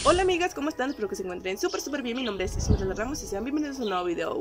Hola amigas, ¿cómo están? Espero que se encuentren súper bien. Mi nombre es Isabela Ramos y sean bienvenidos a un nuevo video.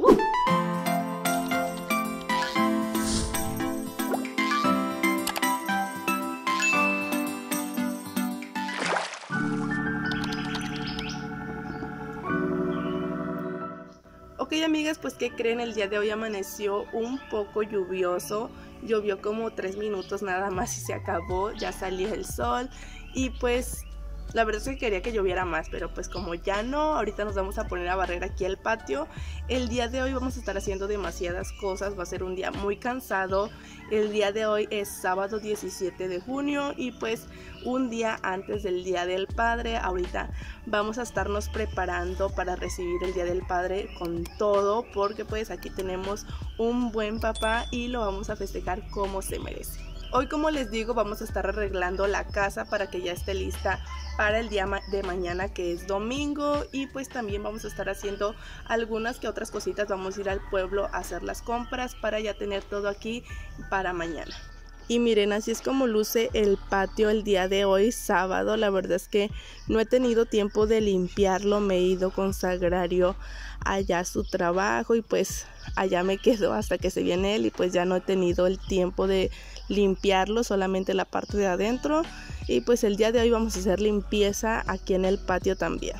Ok amigas, pues ¿qué creen? El día de hoy amaneció un poco lluvioso. Llovió como 3 minutos nada más y se acabó. Ya salió el sol y pues la verdad es que quería que lloviera más, pero pues como ya no, ahorita nos vamos a poner a barrer aquí el patio. El día de hoy vamos a estar haciendo demasiadas cosas, va a ser un día muy cansado. El día de hoy es sábado 17 de junio y pues un día antes del Día del Padre. Ahorita vamos a estarnos preparando para recibir el Día del Padre con todo, porque pues aquí tenemos un buen papá y lo vamos a festejar como se merece. Hoy, como les digo, vamos a estar arreglando la casa para que ya esté lista para el día de mañana, que es domingo. Y pues también vamos a estar haciendo algunas que otras cositas. Vamos a ir al pueblo a hacer las compras para ya tener todo aquí para mañana. Y miren, así es como luce el patio el día de hoy, sábado. La verdad es que no he tenido tiempo de limpiarlo. Me he ido con Sagrario allá a su trabajo y pues allá me quedo hasta que se viene él. Y pues ya no he tenido el tiempo de limpiarlo, solamente la parte de adentro. Y pues el día de hoy vamos a hacer limpieza aquí en el patio también.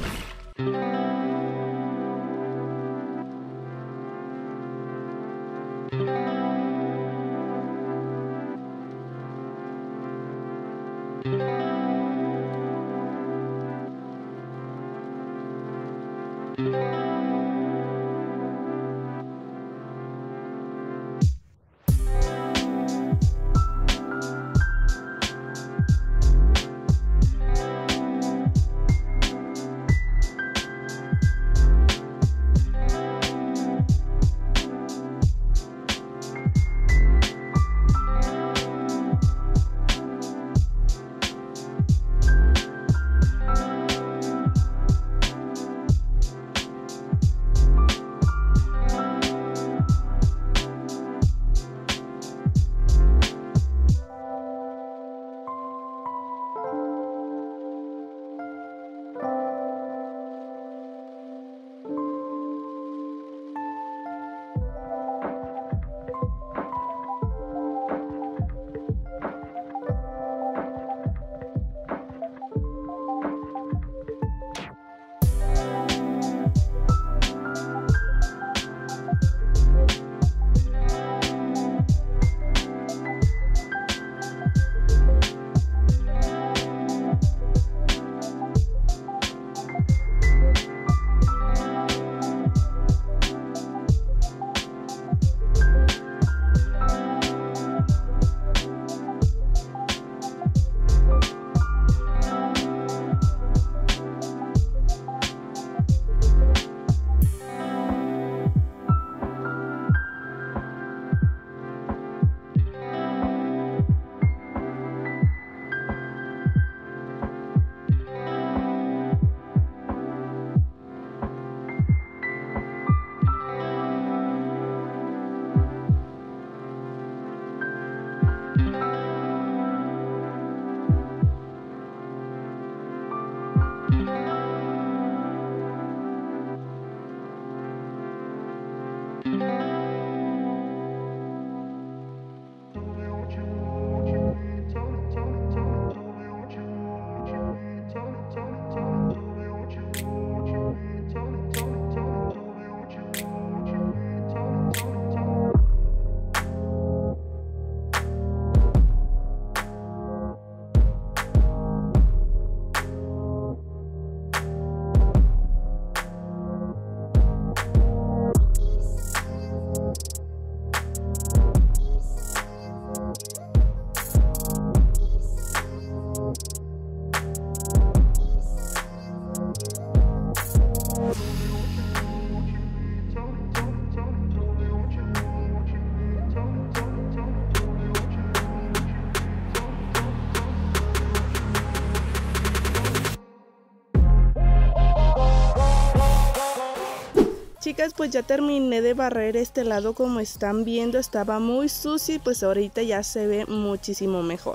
Chicas, pues ya terminé de barrer este lado. Como están viendo, estaba muy sucio y pues ahorita ya se ve muchísimo mejor.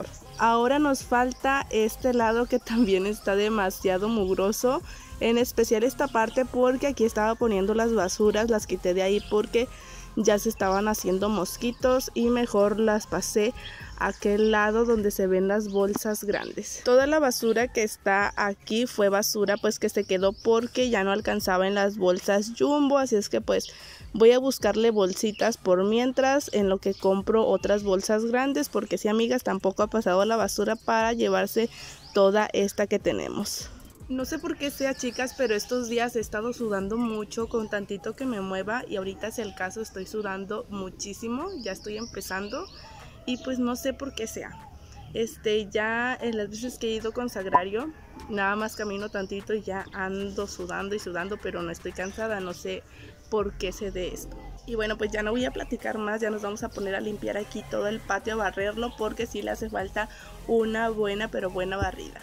Ahora nos falta este lado que también está demasiado mugroso, en especial esta parte porque aquí estaba poniendo las basuras, las quité de ahí porque ya se estaban haciendo mosquitos y mejor las pasé a aquel lado donde se ven las bolsas grandes. Toda la basura que está aquí fue basura pues que se quedó porque ya no alcanzaba en las bolsas Jumbo, así es que pues voy a buscarle bolsitas por mientras en lo que compro otras bolsas grandes, porque sí, amigas, tampoco ha pasado la basura para llevarse toda esta que tenemos. No sé por qué sea, chicas, pero estos días he estado sudando mucho con tantito que me mueva y ahorita es el caso, estoy sudando muchísimo, ya estoy empezando y pues no sé por qué sea. Ya en las veces que he ido con Sagrario, nada más camino tantito y ya ando sudando y sudando, pero no estoy cansada, no sé por qué se dé esto. Y bueno, pues ya no voy a platicar más, ya nos vamos a poner a limpiar aquí todo el patio, a barrerlo, porque sí le hace falta una buena, pero buena barrida.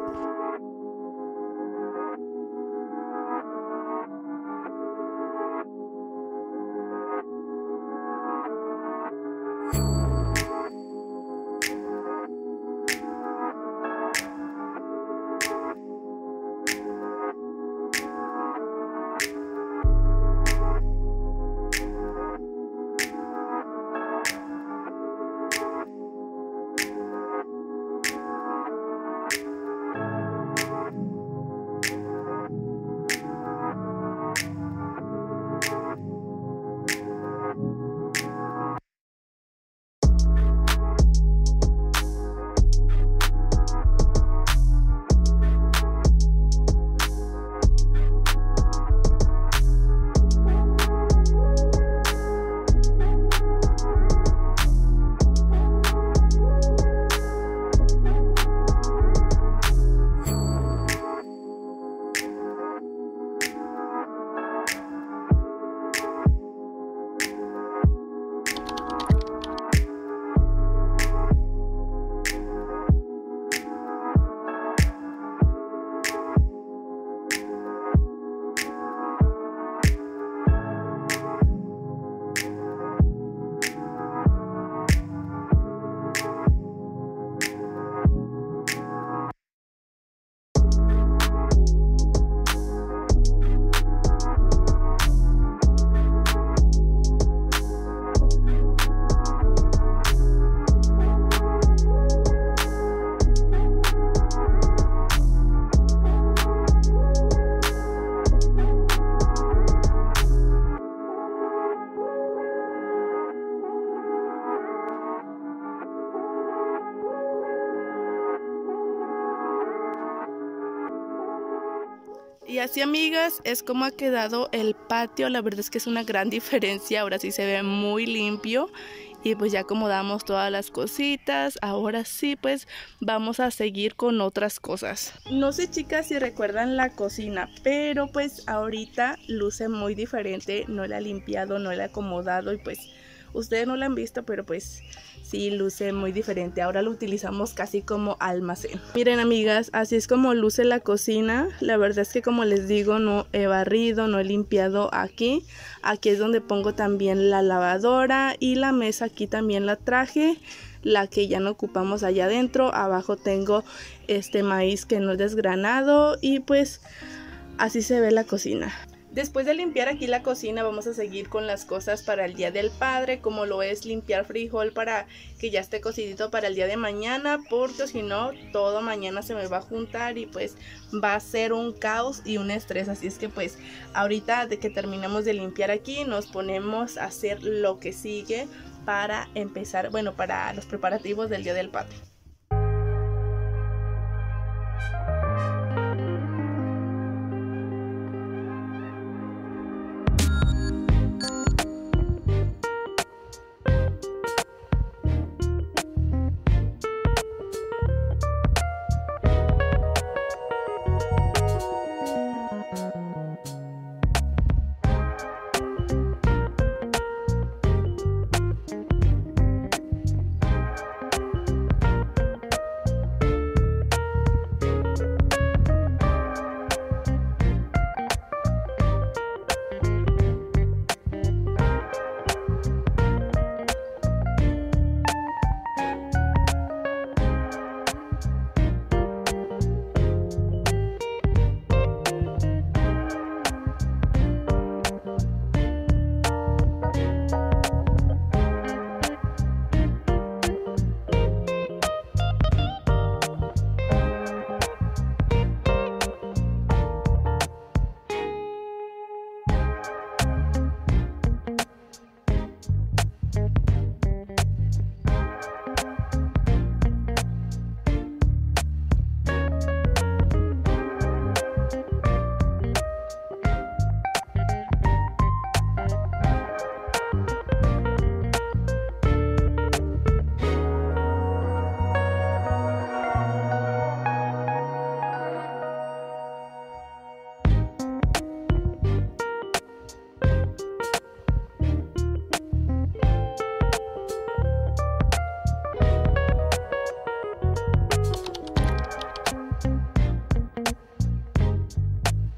Y así, amigas, es como ha quedado el patio. La verdad es que es una gran diferencia. Ahora sí se ve muy limpio. Y pues ya acomodamos todas las cositas. Ahora sí, pues vamos a seguir con otras cosas. No sé, chicas, si recuerdan la cocina, pero pues ahorita luce muy diferente. No la he limpiado, no la he acomodado y pues ustedes no la han visto, pero pues sí luce muy diferente. Ahora lo utilizamos casi como almacén. Miren, amigas, así es como luce la cocina. La verdad es que, como les digo, no he barrido, no he limpiado aquí. Aquí es donde pongo también la lavadora y la mesa. Aquí también la traje, la que ya no ocupamos allá adentro. Abajo tengo este maíz que no es desgranado y pues así se ve la cocina. Después de limpiar aquí la cocina, vamos a seguir con las cosas para el Día del Padre, como lo es limpiar frijol para que ya esté cocidito para el día de mañana, porque si no, todo mañana se me va a juntar y pues va a ser un caos y un estrés. Así es que pues ahorita de que terminemos de limpiar aquí, nos ponemos a hacer lo que sigue para empezar, bueno, para los preparativos del Día del Padre.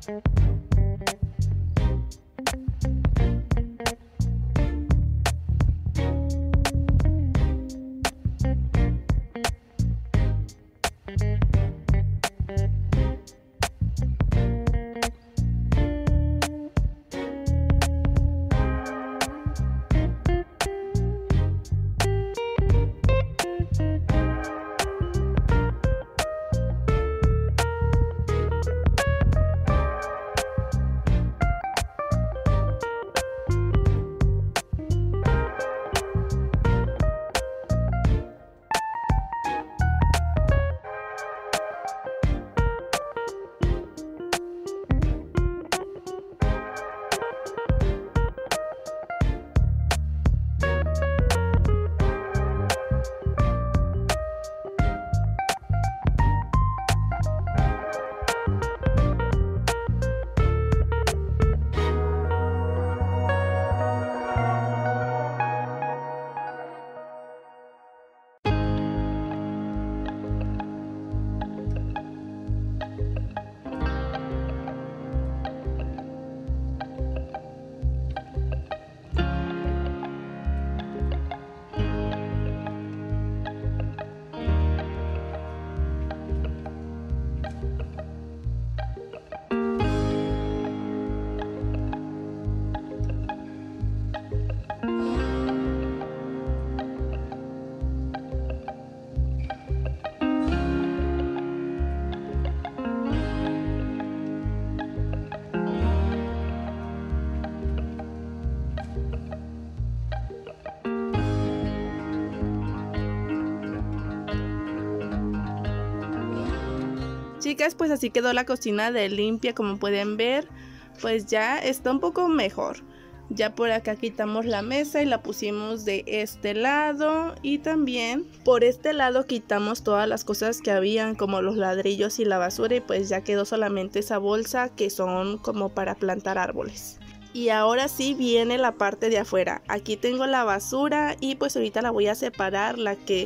Chicas, pues así quedó la cocina de limpia, como pueden ver, pues ya está un poco mejor. Ya por acá quitamos la mesa y la pusimos de este lado, y también por este lado quitamos todas las cosas que habían, como los ladrillos y la basura, y pues ya quedó solamente esa bolsa que son como para plantar árboles. Y ahora sí viene la parte de afuera. Aquí tengo la basura y pues ahorita la voy a separar, la que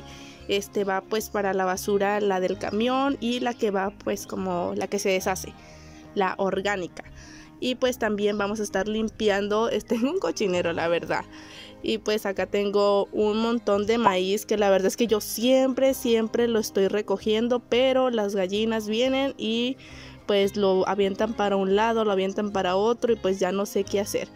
va pues para la basura, la del camión, y la que va pues como la que se deshace, la orgánica. Y pues también vamos a estar limpiando, un cochinero la verdad. Y pues acá tengo un montón de maíz que la verdad es que yo siempre lo estoy recogiendo, pero las gallinas vienen y pues lo avientan para un lado, lo avientan para otro, y pues ya no sé qué hacer.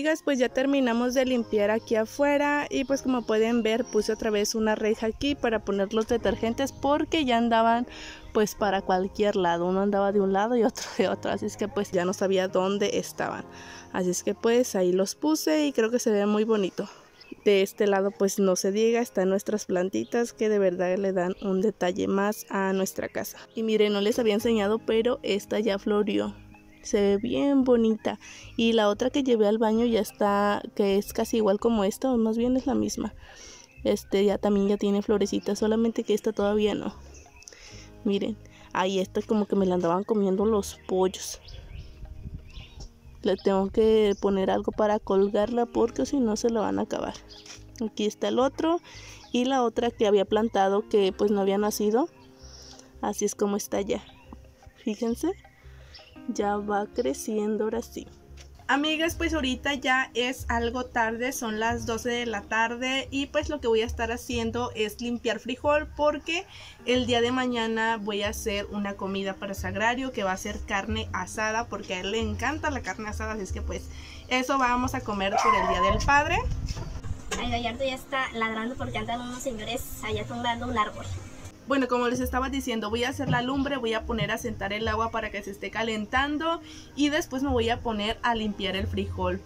Amigas, pues ya terminamos de limpiar aquí afuera y pues como pueden ver puse otra vez una reja aquí para poner los detergentes porque ya andaban pues para cualquier lado, uno andaba de un lado y otro de otro, así es que pues ya no sabía dónde estaban, así es que pues ahí los puse y creo que se ve muy bonito. De este lado pues no se diga, están nuestras plantitas que de verdad le dan un detalle más a nuestra casa. Y miren, no les había enseñado, pero esta ya floreó. Se ve bien bonita. Y la otra que llevé al baño ya está, que es casi igual como esta, o más bien es la misma. Ya también ya tiene florecitas, solamente que esta todavía no. Miren, ahí esta como que me la andaban comiendo los pollos. Le tengo que poner algo para colgarla porque si no se la van a acabar. Aquí está el otro y la otra que había plantado que pues no había nacido. Así es como está ya. Fíjense. Ya va creciendo ahora sí. Amigas, pues ahorita ya es algo tarde, son las 12 de la tarde y pues lo que voy a estar haciendo es limpiar frijol porque el día de mañana voy a hacer una comida para Sagrario que va a ser carne asada porque a él le encanta la carne asada, así es que pues eso vamos a comer por el Día del Padre. Ay, Gallardo ya está ladrando porque andan unos señores allá tumbando un árbol. Bueno, como les estaba diciendo, voy a hacer la lumbre, voy a poner a sentar el agua para que se esté calentando y después me voy a poner a limpiar el frijol.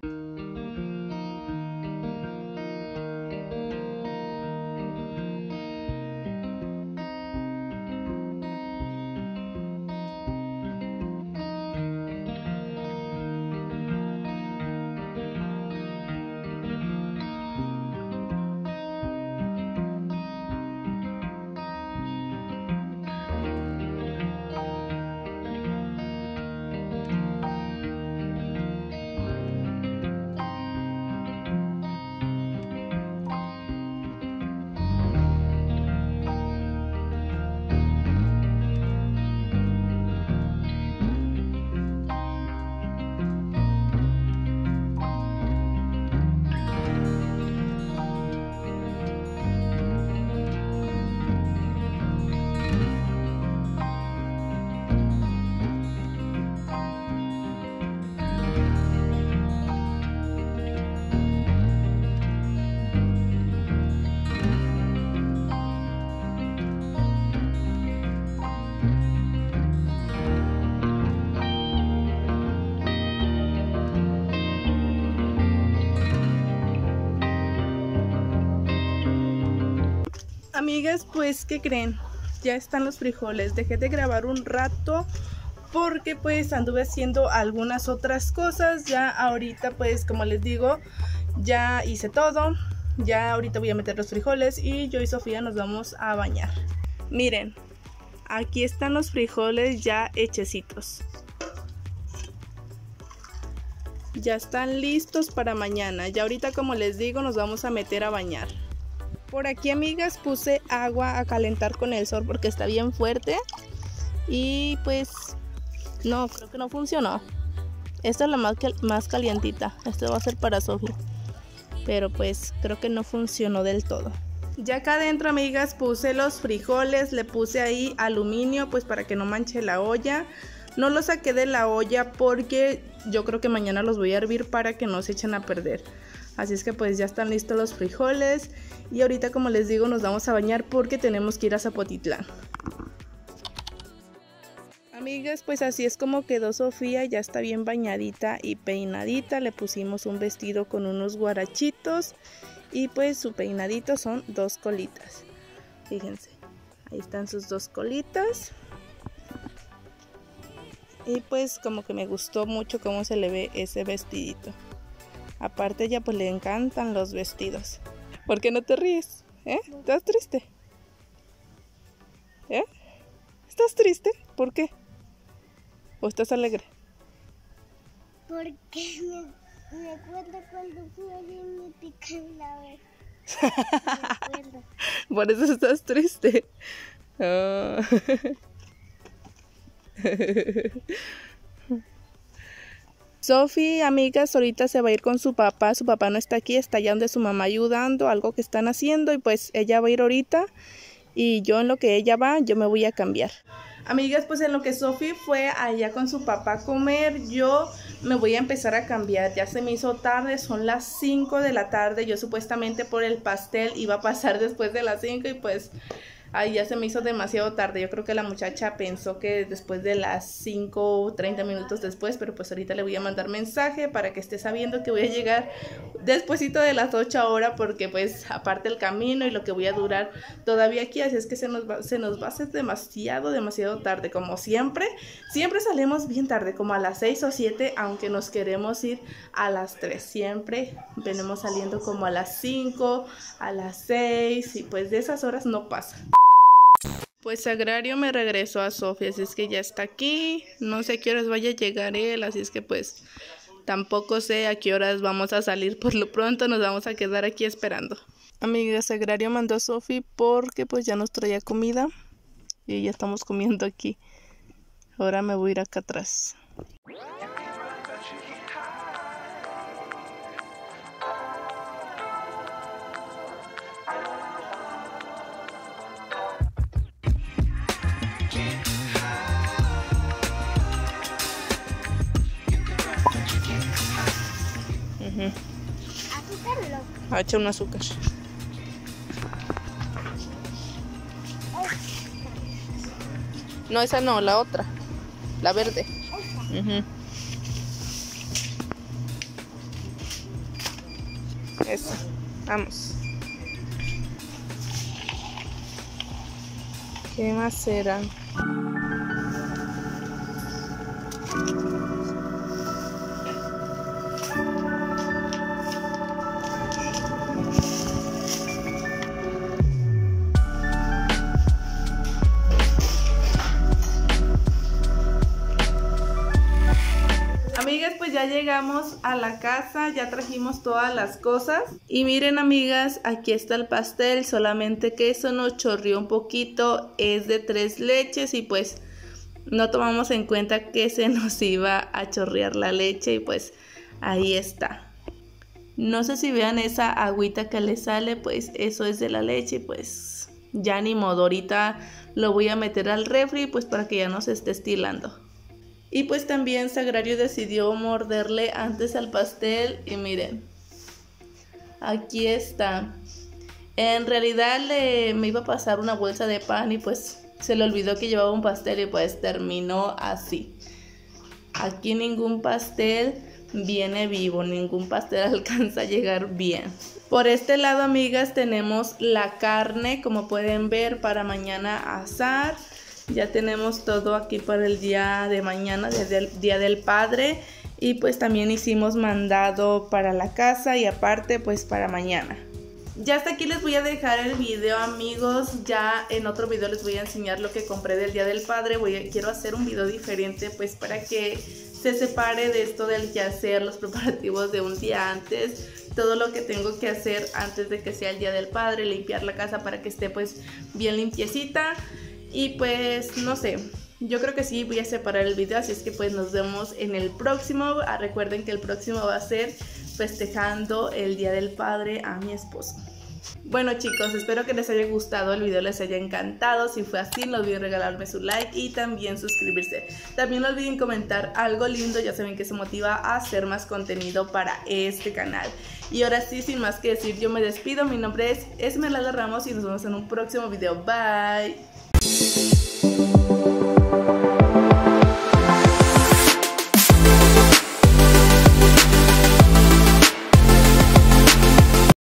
Amigas, pues ¿qué creen? Ya están los frijoles. Dejé de grabar un rato porque pues anduve haciendo algunas otras cosas. Ya ahorita pues como les digo, ya hice todo. Ya ahorita voy a meter los frijoles y yo y Sofía nos vamos a bañar. Miren, aquí están los frijoles ya hechecitos. Ya están listos para mañana. Ya ahorita como les digo nos vamos a meter a bañar. Por aquí, amigas, puse agua a calentar con el sol porque está bien fuerte. Y pues no, creo que no funcionó. Esta es la más calientita. Esta va a ser para Sofía. Pero pues creo que no funcionó del todo. Ya acá adentro, amigas, puse los frijoles. Le puse ahí aluminio pues para que no manche la olla. No los saqué de la olla porque yo creo que mañana los voy a hervir para que no se echen a perder. Así es que pues ya están listos los frijoles. Y ahorita, como les digo, nos vamos a bañar porque tenemos que ir a Zapotitlán. Amigas, pues así es como quedó Sofía. Ya está bien bañadita y peinadita. Le pusimos un vestido con unos guarachitos. Y pues su peinadito son 2 colitas. Fíjense, ahí están sus 2 colitas. Y pues como que me gustó mucho cómo se le ve ese vestidito. Aparte ella pues le encantan los vestidos. ¿Por qué no te ríes? ¿Estás triste? ¿Estás triste? ¿Por qué? ¿O estás alegre? Porque me acuerdo cuando fui allí y me pican la oreja. Por eso estás triste. Oh. Sofi, amigas, ahorita se va a ir con su papá no está aquí, está allá donde su mamá ayudando, algo que están haciendo y pues ella va a ir ahorita y yo en lo que ella va, yo me voy a cambiar. Amigas, pues en lo que Sofi fue allá con su papá a comer, yo me voy a empezar a cambiar. Ya se me hizo tarde, son las 5 de la tarde. Yo supuestamente por el pastel iba a pasar después de las 5 y pues ay, ya se me hizo demasiado tarde. Yo creo que la muchacha pensó que después de las 5, 30 minutos después, pero pues ahorita le voy a mandar mensaje para que esté sabiendo que voy a llegar despuesito de las 8 ahora, porque pues aparte el camino y lo que voy a durar todavía aquí, así es que se nos va a hacer demasiado tarde, como siempre salimos bien tarde, como a las 6 o 7, aunque nos queremos ir a las 3, siempre venimos saliendo como a las 5, a las 6 y pues de esas horas no pasa. Pues Sagrario me regresó a Sofía, así es que ya está aquí. No sé a qué horas vaya a llegar él, así es que pues tampoco sé a qué horas vamos a salir. Por lo pronto nos vamos a quedar aquí esperando. Amiga, Sagrario mandó a Sofía porque pues ya nos traía comida y ya estamos comiendo aquí. Ahora me voy a ir acá atrás. ¿Azúcar o no? Ha hecho un azúcar. No, esa no, la otra. La verde. Esa. Vamos. ¿Qué más será? Amigas, pues ya llegamos a la casa, ya trajimos todas las cosas. Y miren, amigas, aquí está el pastel, solamente que eso nos chorreó un poquito. Es de 3 leches y pues no tomamos en cuenta que se nos iba a chorrear la leche y pues ahí está. No sé si vean esa agüita que le sale, pues eso es de la leche y pues ya ni modo. Ahorita lo voy a meter al refri pues para que ya no se esté estilando. Y pues también Sagrario decidió morderle antes al pastel y miren, aquí está. En realidad me iba a pasar una bolsa de pan y pues se le olvidó que llevaba un pastel y pues terminó así. Aquí ningún pastel viene vivo, ningún pastel alcanza a llegar bien. Por este lado, amigas, tenemos la carne, como pueden ver, para mañana asar. Ya tenemos todo aquí para el día de mañana, desde el Día del Padre. Y pues también hicimos mandado para la casa y aparte pues para mañana. Ya hasta aquí les voy a dejar el video, amigos. Ya en otro video les voy a enseñar lo que compré del Día del Padre. Quiero hacer un video diferente pues para que se separe de esto del quehacer, los preparativos de un día antes. Todo lo que tengo que hacer antes de que sea el Día del Padre, limpiar la casa para que esté pues bien limpiecita. Y pues no sé, yo creo que sí voy a separar el video, así es que pues nos vemos en el próximo. Recuerden que el próximo va a ser festejando el Día del Padre a mi esposo. Bueno, chicos, espero que les haya gustado el video, les haya encantado. Si fue así, no olviden regalarme su like y también suscribirse. También no olviden comentar algo lindo, ya saben que eso motiva a hacer más contenido para este canal. Y ahora sí, sin más que decir, yo me despido. Mi nombre es Esmeralda Ramos y nos vemos en un próximo video. Bye.